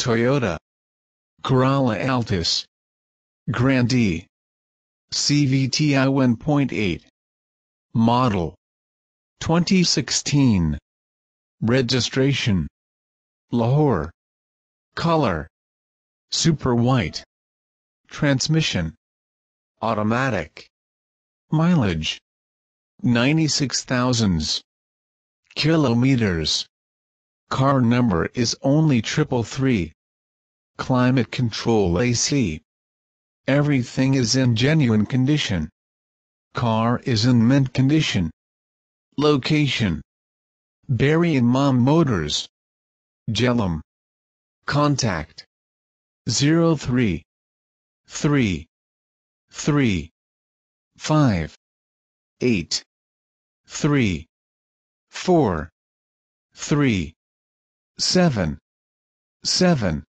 Toyota, Corolla, Altis, Grande, CVT-i 1.8. Model 2016. Registration Lahore. Color super white. Transmission automatic. Mileage 96,000 kilometers. Car number is only 333. Climate control AC. Everything is in genuine condition. Car is in mint condition. Location: Barry and Mom Motors, Jhelum. Contact 03 3 3 5 8 3 4 3 7 7.